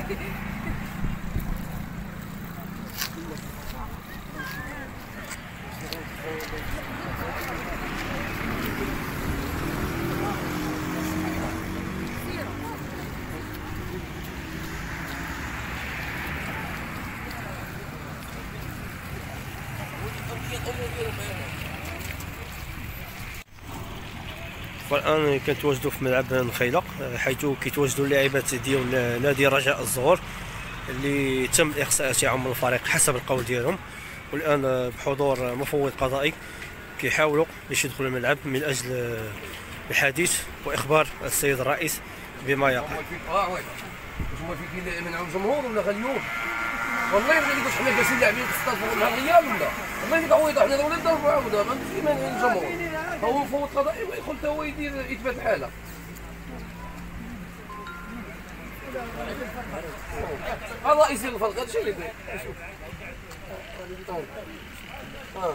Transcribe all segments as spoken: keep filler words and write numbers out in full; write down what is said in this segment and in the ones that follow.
والان كنتواجدوا في ملعب نخيله، حيث كيتواجدوا اللاعبات ديال نادي رجاء الزهور اللي تم الاقصاء تاعهم من الفريق حسب القول ديالهم. والان بحضور مفوض قضائي كيحاولوا باش يدخلوا الملعب من اجل الحديث واخبار السيد الرئيس بما يقع. اه وي واش هما فيك منعوا الجمهور ولا غاليون؟ والله ما نقولش حنا جالسين لاعبين تصطادوا مع الريال ولا والله اللي تعويض حنا ولا نضربوا عاود ما نمشي مانع الجمهور. هو مفوض قضائي ويدخل حتى هو يدير اثبات الحاله. هذا رئيس الفرق هذا الشيء اللي داير. اه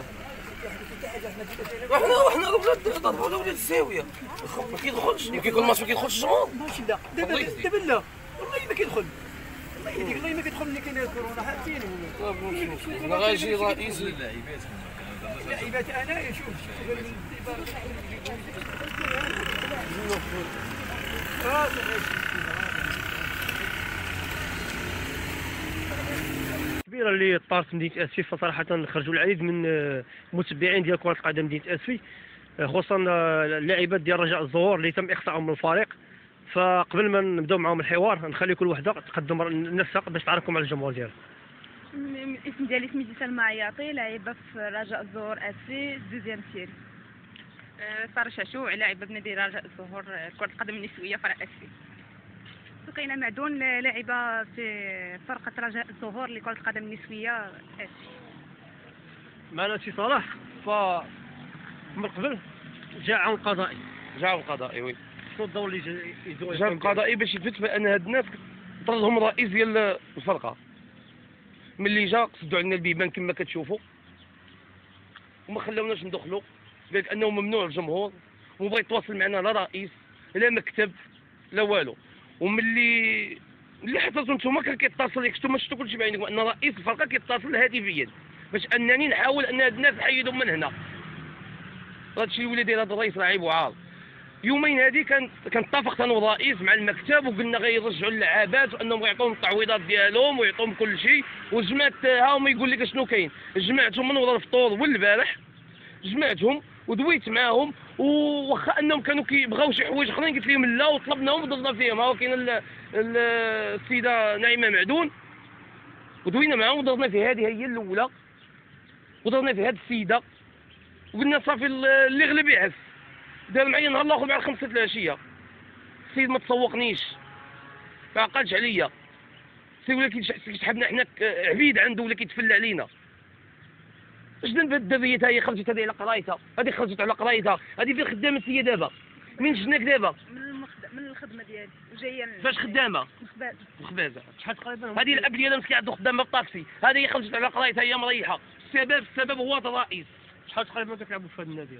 وحنا وحنا ولاد ضربوا على ولاد الزاويه ما كيدخلش يمكن يكون الماتش ما كيدخلش الجمهور. ماشي لا دابا دابا لا والله ما كيدخل والله يديك والله ما كيدخل ملي كاين الكورونا حاطين. انا غاجي رئيسي اللعيبات انايا شوف كبيره اللي طارت مدينه اسفي، فصراحه خرجوا العديد من متبعين ديال كره القدم مدينه اسفي، خصوصا اللاعبات ديال رجاء الزهور اللي تم اقصائهم من الفريق. فقبل ما نبداو معهم الحوار نخلي كل وحده تقدم نفسها باش تعرفكم على الجمهور ديالها. الاسم ديالي سميتي سلمى عياطي، لاعبه في رجاء الزهور اسفي دوزيام سيري. ساره شاشوع، لاعبه بنادي رجاء الزهور كره القدم النسويه فرع اسفي. سكينه معدون، لاعبه في فرقه رجاء الزهور لكره القدم النسويه اسفي. معنا سي صلاح، ف من قبل جاء عون قضائي. جاء عون قضائي وي. شنو الدور اللي يدور؟ جاء قضائي باش يثبت بان هاد الناس طردهم الرئيس ديال الفرقه. ملي جا قصدوا علينا البيبان كما كتشوفوا وما خلاوناش ندخلوا، قال انه ممنوع الجمهور وبغى يتواصل معنا لا رئيس لا مكتب لا والو. وملي اللي حصلتوا نتوما كان كيتصل لك نتوما شفتوا كلشي بعينكم ان رئيس الفرقه كيتصل هاتفيا باش انني نحاول ان هاد الناس نحيدهم من هنا. هادشي اللي ولا داير هذا الرئيس راه عيب وعار. يومين هذه كان كنتفقت انا والرئيس مع المكتب وقلنا غيرجعوا اللعابات وانهم غيعطيوهم التعويضات ديالهم ويعطيهم كل شيء. وجمعت ها هما يقول لك شنو كاين، جمعتهم من ورا الفطور والبارح جمعتهم ودويت معاهم، وواخا انهم كانوا كيبغاو شي حوايج اخرين قلت لهم لا وطلبناهم ودرنا فيهم. ها هو كاين السيده نعيمه معدون ودوينا معاهم ودرنا في هذه هي الاولى ودرنا في هذه السيده وقلنا صافي اللي غلب يعف. دار معايا نهار الاخر مع خمسة العشيه السيد ما تسوقنيش ما عقلش عليا. السيد ولا كيسحبنا حنا عبيد عنده ولا كيتفلى علينا. اش ذنب هاد الدابيه تا هي خرجت هذه على قرايتها، هذه خرجت على قرايتها، هذه فين خدامه هي دابا؟ منين جناك دابا؟ من من الخدمه ديالي وجايه. فاش خدامه؟ مخبازه. مخبازه. شحال تقريبا؟ هذه الاب ديالها مسكين عنده خدامه بالطاكسي، هذه هي خرجت على قرايتها هي مريحه. السبب السبب هو هذا الرئيس. شحال تقريبا كتلعبوا في هذا النادي؟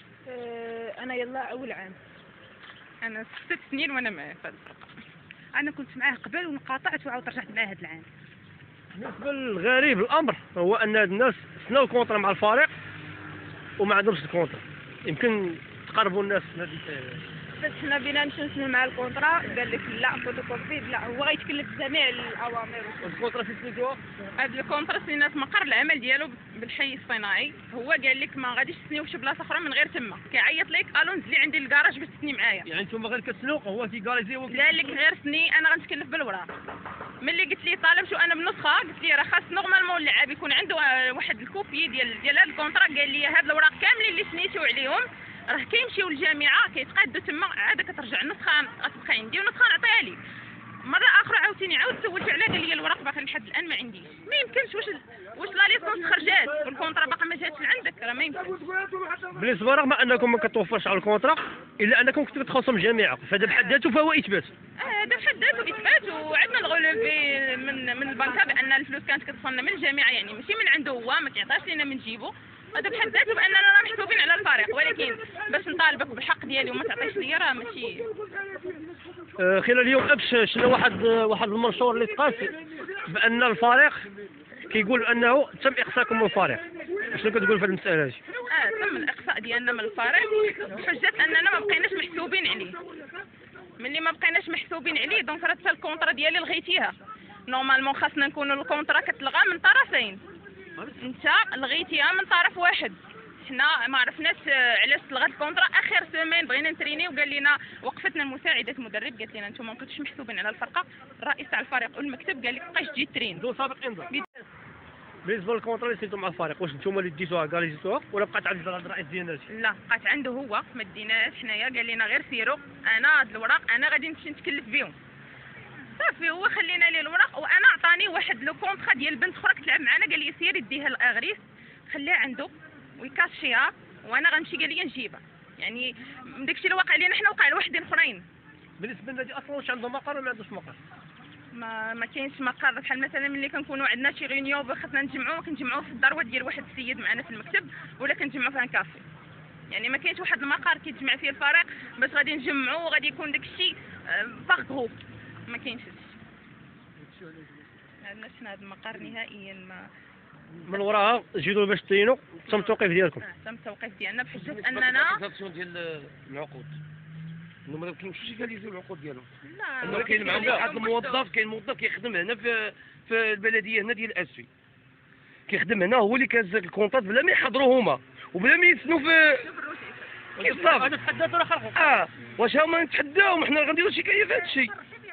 أه انا يلا اول عام. انا ست سنين وانا معاه في هذه الفرقه. انا كنت معاه قبل وانقطعت وعاود رجعت معاه هذا العام. بالنسبه للغريب الامر هو ان هاد الناس سناو الكونترا مع الفريق وما عندهمش الكونترا. يمكن تقربوا الناس من بس حنا بينا نمشيو نسناو مع الكونترا قال لك لا فوتوكوبي لا هو غيتكلف جميع الاوامر. الكونترا في سنيتوها؟ هذا الكونترا سنينا في مقر العمل ديالو بالحي الصناعي. هو قال لك ما غاديش تسنيو في شي بلاصه اخرى من غير تما. كيعيط لك قالوا نزلي عندي للكراج باش تسني معايا. يعني نتوما غير كتسنوق هو تيكاريزي هو قال لك غير سني انا غنتكلف بالوراق. ملي قلت لي طالب شو انا بنسخه قلت لي راه خاص نورمالمون اللاعب يكون عنده واحد الكوبي ديال ديال هذا الكونترا. قال لي هاد الاوراق كاملين اللي سنيتو عليهم راه كيمشيو للجامعه كيتقادوا تما عاد كترجع النسخه غتبقى عندي ونسخه نعطيها لي. مره اخرى عاوتاني عاود سولت عليها قال لي الوراق باقي لحد الان ما عنديش. ما يمكنش واش واش لا ليسونس خرجات والكونترا باقي ما جاتش لعندك راه ما يمكنش. بالنسبه رغم انكم ما كتوفرش على الكونترا الا انكم كنتوا كتخلصوا من الجامعه فهذا بحد ذاته فهو اثبات. اه هذا بحد ذاته اثبات. وعندنا الغلوبي من من البنكه بان الفلوس كانت كتصلنا من الجامعه يعني ماشي من عنده هو ما كيعطيش لينا من جيبو. هذا بحد ذاته باننا راه محسوبين على الفريق، ولكن باش نطالبك بالحق ديالي وما تعطيش ليا راه ماشي. آه، خلال اليوم امس شفنا واحد واحد المنشور اللي تقاس بان الفريق كيقول انه تم اقصاكم من الفريق. شنو كتقول في هذه المساله هذه؟ اه تم الاقصاء ديالنا من الفريق بحجه اننا ما بقيناش محسوبين عليه. ملي ما بقيناش محسوبين عليه دونك راه حتى الكونطرا ديالي لغيتيها. نورمالمون خاصنا نكونوا الكونطرا كتلغى من طرفين، انت لغيتيها من طرف واحد. حنا ما عرفناش علاش تلغات الكونطرا. اخر سيمين بغينا نتريني وقال لنا وقفتنا المساعده المدرب قالت لنا انتم ما كنتوش محسوبين على الفرقه. الرئيس تاع الفريق والمكتب قال لك بقاش تجي ترين بدون سابق انذار. بالنسبه للكونطرا اللي سيتو مع الفريق، واش نتوما اللي ديتوها كاليزيتوها ولا بقات عند الرئيس ديالنا؟ لا بقات عنده هو، ما ديناش حنايا. قال لنا غير سيروا، انا هاد الوراق انا غادي نمشي نتكلف بهم. صافي هو خلينا ليه الوراق، وانا عطاني واحد لو كونطرا ديال بنت اخرى كتلعب معنا قال لي سيري ديها لاغريس خليها عنده ويكاشيها وانا غنمشي قال لي نجيبها. يعني داكشي اللي وقع لينا حنا وقع لوحدين اخرين. بالنسبه للنادي اصلا واش عنده مقر ولا ما عندوش مقر؟ ما ما كاينش مقر. بحال مثلا ملي كنكونوا عندنا شي غيونيون خاصنا نجمعوا كنجمعوا في الدروه ديال واحد السيد معنا في المكتب ولا كنجمعوا في ان كافي. يعني ما كاينش واحد المقر كيتجمع فيه الفريق باش غادي نجمعوا وغادي يكون داكشي باغ غروب. ما كاينش هادشي. ما عندناش حنا هذا المقر نهائيا. ما من وراها جيتوا باش تينوا تم التوقيف ديالكم. آه تم التوقيف ديالنا بحجه اننا ديال العقود انهم ما كيمشيوش يكاليزيو العقود ديالهم. لا انه كاين معهم واحد الموظف كاين موظف كيخدم هنا في في البلديه هنا ديال اسفي كيخدم هنا هو اللي كاز الكونطات بلا ما يحضروا هما وبلا ما يسنوا في كيصاف. هذا تحدث ولا خلقوا؟ اه واش هما نتحداو حنا غنديروا شكايه في هذا الشيء؟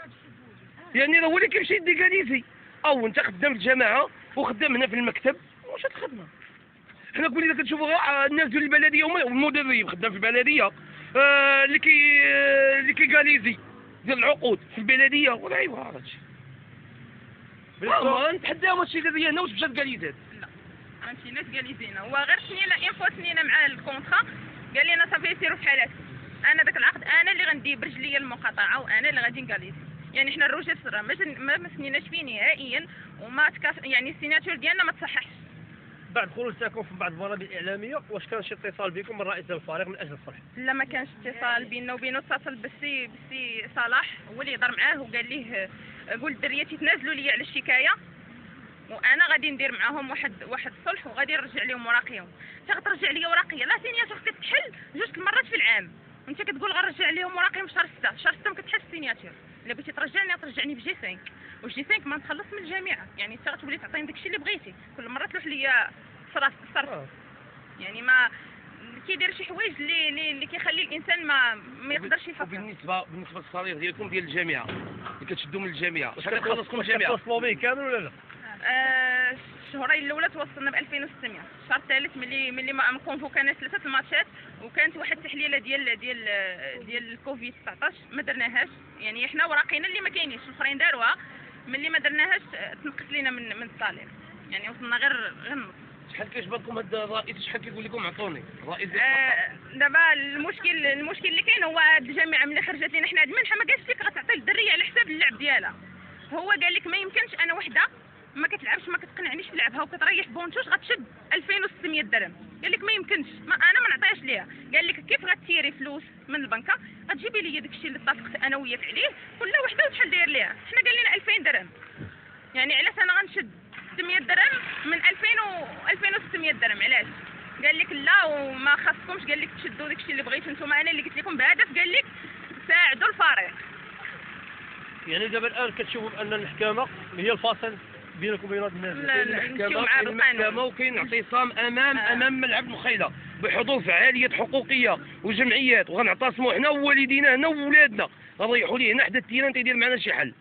يعني هو اللي كيمشي يديكاليزي او انت خدام في الجماعه وخدام هنا في المكتب واش الخدمه؟ حنا كلنا كنشوفوا الناس ديال البلديه هما المدرب خدام في البلديه آه اللي كي آه اللي كيكاليزي ديال العقود في البلديه ولا ايوا هذا الشيء. ما نتحداو هادشي اللي ديالنا واش مشات كاليزات؟ لا ما مشيناش كاليزينا. هو غير سنينا انفو سنينا مع الكونطرا قال لنا صافي سيروا في حالاتكم. انا داك العقد انا اللي غندي برجليا المقاطعه وانا اللي غادي نكاليزي. يعني حنا الروجات راه ما ما سنيناش فيه نهائيا وما تكاف يعني السيناتور ديالنا ما تصححش. بعد خروجكم في بعض البرامج الاعلاميه واش كان شي اتصال بكم من رئيس الفريق من اجل الصلح؟ لا ما كانش اتصال بيننا وبينه. اتصل بالسي بالسي صلاح هو اللي هضر معاه وقال ليه قول الدريات يتنازلوا لي على الشكايه وانا غادي ندير معاهم واحد واحد الصلح وغادي نرجع لهم وراقيهم. انت غترجع لي وراقيه لا سينياتور كتحل جوج المرات في العام وانت كتقول غنرجع لهم وراقيهم في شهر ستة. شهر ستة ما كتحلش السينياتور. الا بغيتي ترجعني ترجعني بجي خمسة وجي خمسة ما نتخلص من الجامعه. يعني انت غتولي تعطيني داكشي اللي بغيتي كل مره تلوح ليا صرف صرف. يعني ما كيدير شي حوايج اللي اللي, اللي كيخلي الانسان ما ما يقدرش يفكر. وبالنسبه بالنسبه للصريح ديالكم ديال الجامعه اللي كتشدوا من الجامعه شحال كتخلصكم الجامعه؟ توصلوا به كامل ولا لا؟ آه الشهرين الاولى توصلنا ب ألفين وستمية. الشهر الثالث ملي ملي ما كونفوكانا ثلاثه الماتشات وكانت واحد التحليله ديال ديال ديال الكوفيد تسعطاش ما درناهاش. يعني حنا وراقينا اللي ما كاينينش الاخرين داروها ملي ما درناهاش تنقص لينا من من الصالير. يعني وصلنا غير غير نص. شحال كيجبر لكم هذا الرئيس شحال كيقول لكم عطوني الرئيس؟ آه دابا المشكل المشكل اللي كاين هو هاد الجامعه ملي خرجت لنا حنا هاد المنحه ما قالش لك غتعطي للدريه على حساب اللعب ديالها. هو قال لك ما يمكنش انا وحده ما كتلعبش ما كتقنعنيش في لعبها وكتريح بونتوش غتشد ألفين وستمية درهم. قال لك ما يمكنش ما انا ما نعطيهاش ليها. قال لك كيف غتيري فلوس من البنكه غتجيبي لي داكشي اللي اتفقت انا وياك عليه كل وحده وشحال داير ليها. حنا قال لنا ألفين درهم. يعني علاش انا غنشد ستمية درهم من ألفين و ألفين وستمية درهم علاش؟ قال لك لا وما خاصكمش. قال لك تشدوا داكشي اللي بغيتو نتوما. انا اللي قلت لكم بهدف قال لك ساعدوا الفريق. يعني دابا الان كتشوفوا بان المحكمه هي الفاصل بينكم وبين هاد الناس؟ لا لا نمشيو مع المحكمه وكاين اعتصام امام آه. امام ملعب المخيله بحضور فعاليات حقوقيه وجمعيات وغنعتصموا حنا ووالدينا هنا وولادنا غنريحوا ليه هنا حدا التيران تيدير معنا شي حل.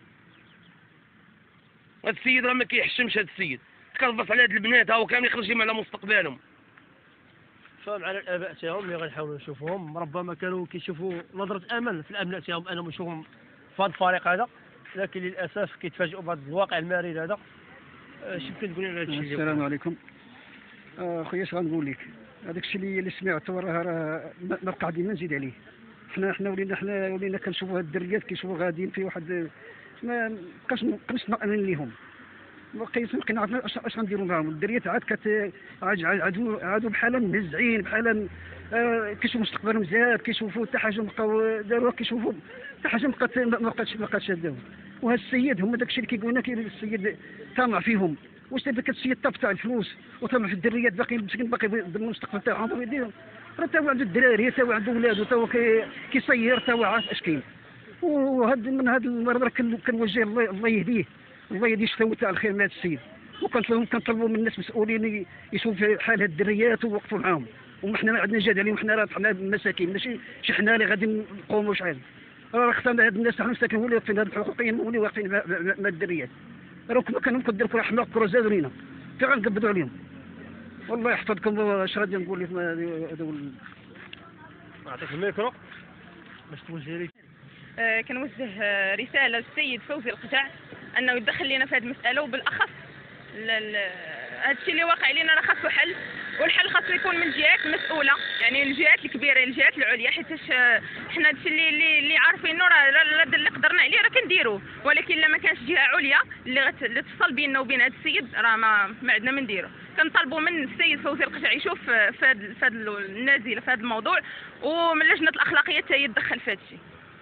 هاد السيد راه ما كيحشمش هاد السيد كنبص على هاد البنات ها هو كامل يخرج على مستقبلهم. فهم على الاباء تاعهم اللي غنحاولوا نشوفوهم ربما كانوا كيشوفوا نظره امل في الابناء تاعهم انهم يشوفوهم في هذا الفريق هذا لكن للاسف كيتفاجئوا بهذا الواقع المرير هذا. اش يمكن تقولي على هذا الشيء؟ السلام عليكم. اخويا اش غنقول لك هذاك الشيء اللي اللي سمعته راه راه ما قاعدين نزيد عليه. حنا حنا ولينا حنا ولينا كنشوفوا هاد الدريات كيشوفوا غاديين في واحد ما بقاش ما بقاش مأمن ليهم بقيت ما نعرف اش اش غنديروا معاهم. الدريات عاد كت عادوا عادوا بحال منزعين، بحال آه كيشوفوا مستقبلهم زاد، كيشوفوا حتى حاجه بقاو داروها، كيشوفوا حتى حاجه ما بقات ما بقاتش ما بقاتش شادهم. وهذا السيد هما داكشي اللي كيقولنا كاين السيد طامع فيهم. واش داك السيد طاب تاع الفلوس وطامع في الدريات باقي مسكين باقي يضمن المستقبل تاعهم ويديرهم. راه تا هو عنده الدراري، تا هو عنده ولاد، تا هو كيصير، تا هو عارف اش كاين. وهاد من هاد المرض راه كنوجه الله الله يهديه، الله يهدي الشتاء تاع الخير من هذا السيد. وكنطلبوا كنطلبوا من الناس مسؤولين يشوفوا حال هاد الدريات ويوقفوا معاهم. وما حنا ما عندنا جهد عليهم، حنا راه حنا مساكين ماشي شي حنا اللي غادي نقوموا شحال. راه اختارنا هاد الناس حنا مساكين هو اللي واقفين، هاد الحقوقيين هو اللي واقفين مع الدريات. راه كما كانوا مقدر كره حماق كره زادوا لينا فين غنقبضوا عليهم. والله يحفظكم. اش غادي نقول لك هذا نعطيك الميكرو باش توجه لي. آه كنوجه آه رساله للسيد فوزي القجع انه يدخل لنا في هذه المساله، وبالاخص هذا الشيء اللي واقع علينا راه خاصو حل، والحل خاصو يكون من الجهات المسؤوله، يعني الجهات الكبيره الجهات العليا، حيت حنا هادشي اللي اللي, اللي عارفينه راه اللي قدرنا عليه راه كنديرو، ولكن الا ما كانش جهه عليا اللي غتفصل بيننا وبين هذا السيد راه ما ما عندنا ما نديرو. كنطالبوا من السيد فوزي القجع يشوف في هذا في هذا النازله في هذا الموضوع، ومن لجنه الاخلاقيه حتى هي تدخل في هذا الشيء.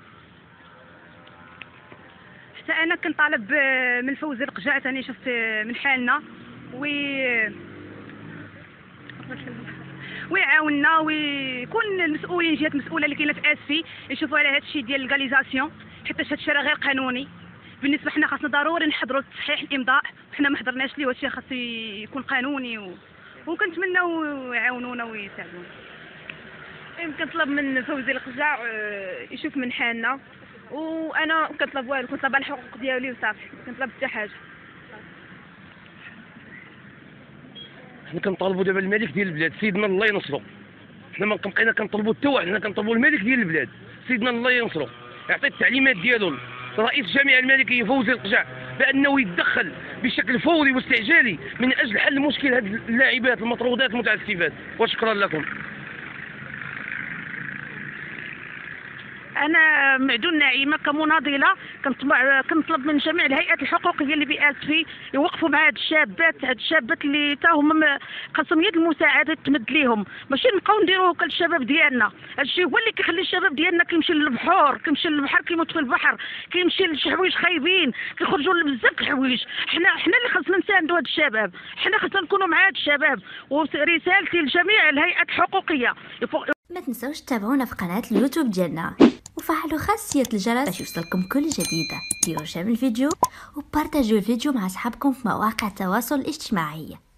حتى انا كنطالب من فوزي القجع ثاني شفت من حالنا و ويعاوننا ويكون المسؤولين جهات مسؤوله اللي كاينه في اسفي يشوفوا على هذا الشيء ديال الليغاليزاسيون، حيت هذا الشيء راه غير قانوني. بالنسبه حنا خاصنا ضروري نحضروا تصحيح الامضاء، حنا ما حضرناش ليه، وهادشي خاص يكون قانوني و... وكنتمناو يعاونونا ويساعدونا. كنطلب من فوزي القجع يشوف من حالنا، وانا كنطلب والو كنطلب الحقوق ديالي وصافي، كنطلب حتى حاجه. حنا كنطالبوا دابا الملك ديال البلاد سيدنا الله ينصرو. حنا ما بقينا كنطلبوا حتى واحد، حنا كنطلبوا الملك ديال البلاد سيدنا الله ينصرو يعطي التعليمات ديالو رئيس الجامعه الملكيه فوزي القجع بانه يتدخل بشكل فوري واستعجالي من اجل حل مشكل هذه اللاعبات المطرودات المتعسفات. وشكرا لكم. انا معدون نعيمه كمناضله كنطلب من جميع الهيئات الحقوقيه اللي باسفي يوقفوا مع هاد الشابات هاد الشابات اللي تا هما خاصهم يد المساعده تمد ليهم، ماشي نبقاو نديروا هكا للشباب ديالنا. هادشي هو اللي كيخلي الشباب ديالنا كيمشي للبحور، كيمشي للبحر كيموت في البحر، كيمشي لشي حوايج خايبين، كيخرجوا بزاف الحوايج. حنا حنا اللي خاصنا نساندوا هاد الشباب، حنا خاصنا نكونوا مع هاد الشباب. ورسالتي لجميع الهيئات الحقوقيه ما تنسوش تتابعونا في قناة اليوتيوب ديالنا وفعلوا خاصية الجرس باش يوصلكم كل جديدة. ديروا شير الفيديو وبارتاجوا الفيديو مع اصحابكم في مواقع التواصل الاجتماعي.